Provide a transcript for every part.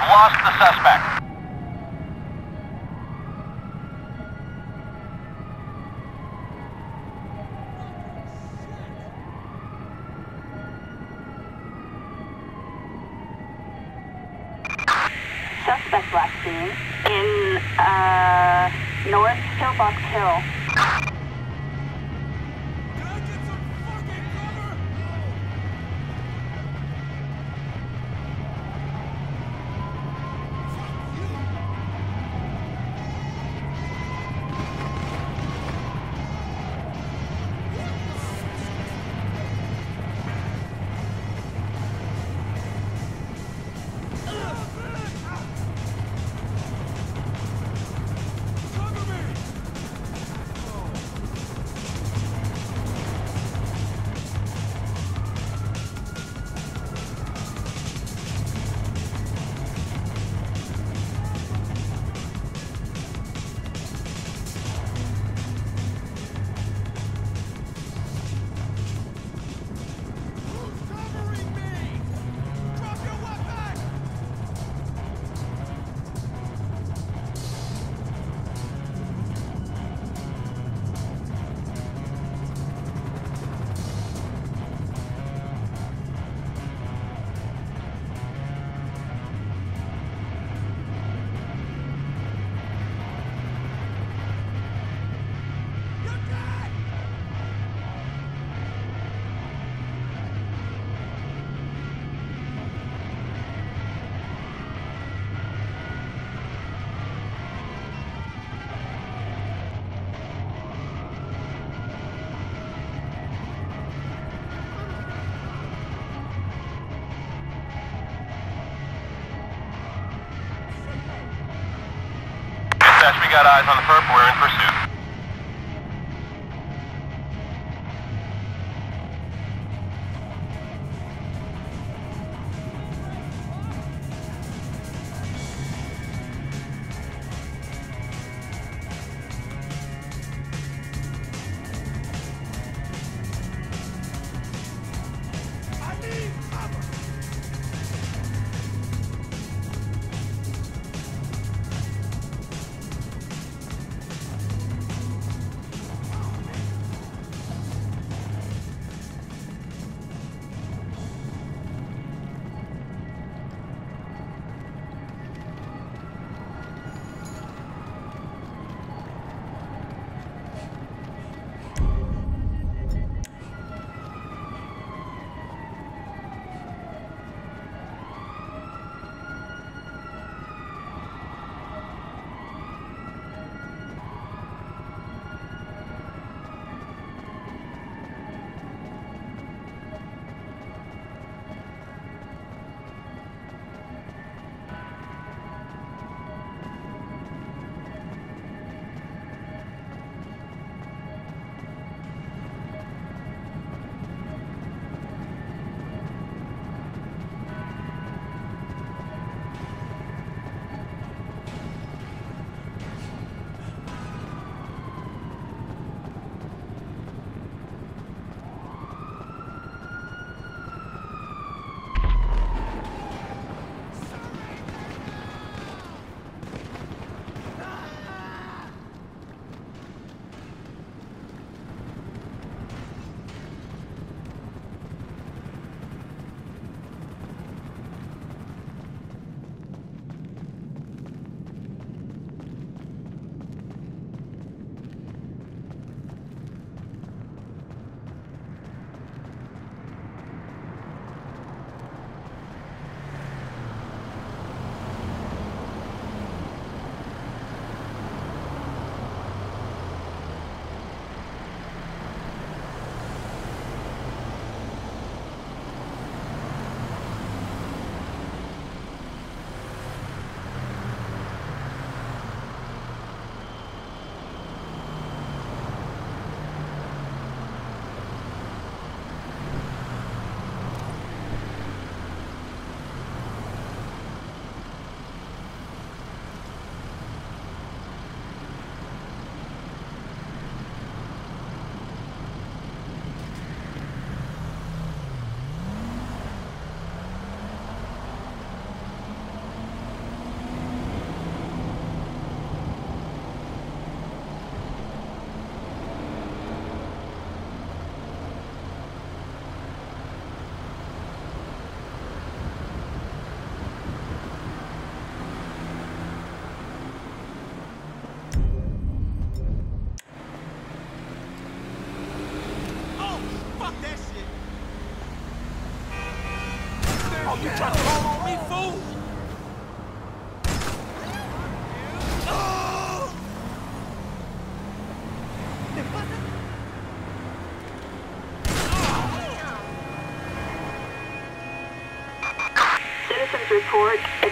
lost the suspect. Suspect last seen in, North Pillbox Hill. We got eyes on the perp. We're in pursuit.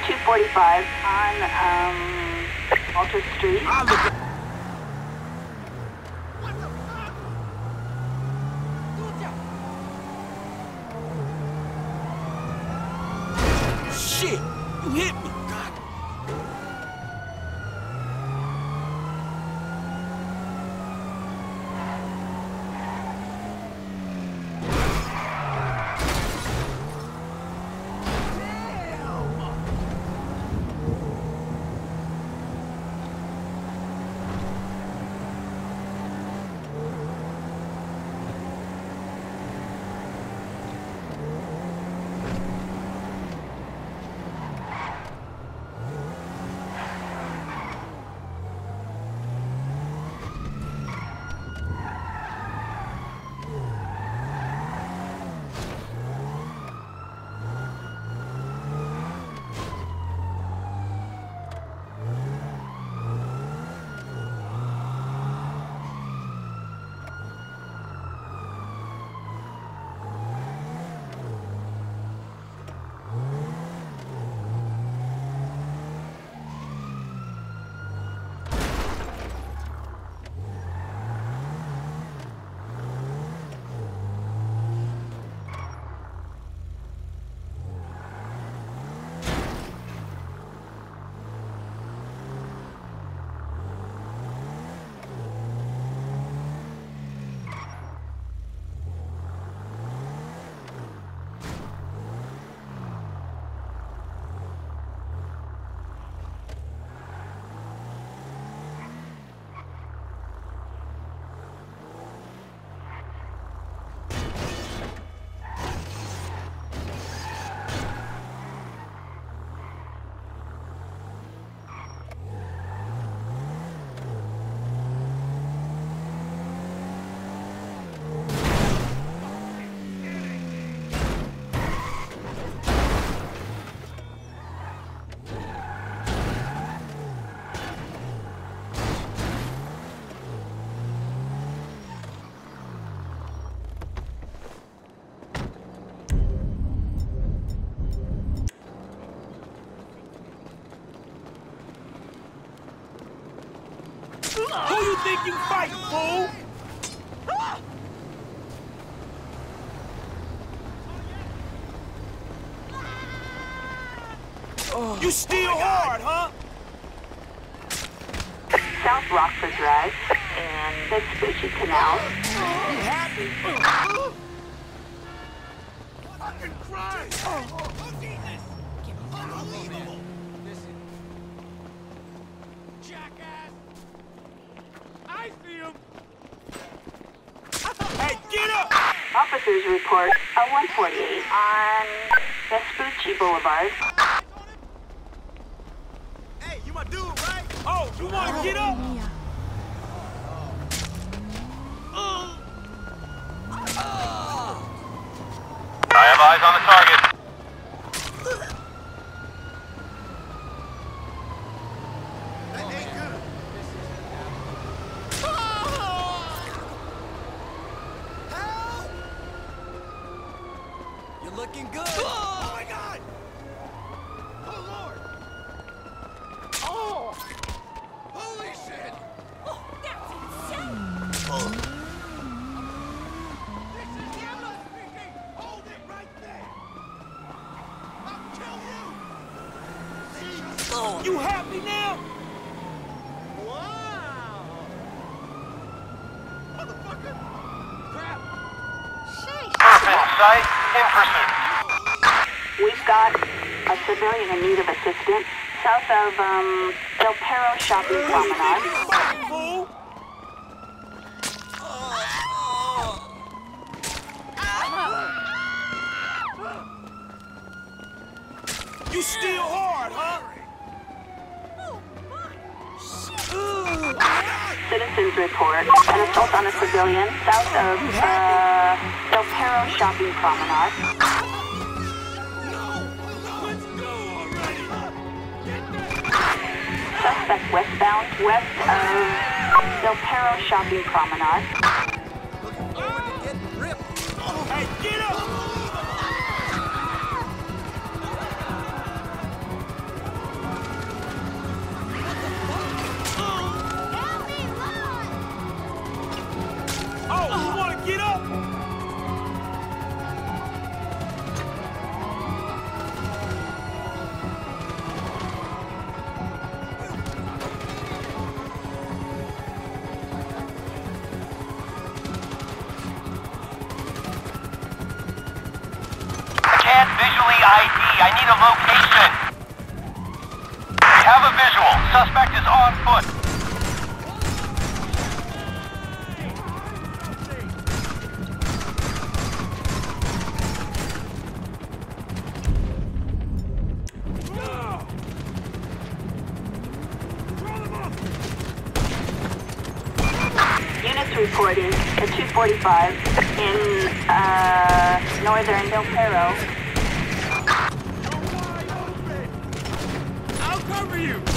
245 on Walter Street. Shit! You hit me! God. Who you think you fighting, fool? You still hard, huh? South Rockford Drive and Vespucci Canal. You happy? Fucking Christ! Oh, Jesus! Unbelievable! Listen. Jackass! I see him! Hey, get up! Officers report a 148 on Vespucci Boulevard. Hey, you my dude, right? Oh, you wanna get up? I have eyes on the target. That ain't good. Help! You're looking good. Oh my God! Oh Lord! Oh! Holy shit! Oh, that's insane! This is Diablo speaking! Hold it right there! I'll kill you! You happy now? Wow! Motherfucker! Crap! Perp in sight, in pursuit. We've got a civilian in need of assistance south of Del Perro Shopping Promenade. Fucking fool! You still hard, huh? Citizens report an assault on a civilian south of Del Perro Shopping Promenade. Let's go already! Suspect westbound west of Del Perro Shopping Promenade. Looking forward to getting ripped. Hey, get up! ID. I need a location. We have a visual. Suspect is on foot. Units reporting at 2:45 in northern Del Perro. I'll cover you!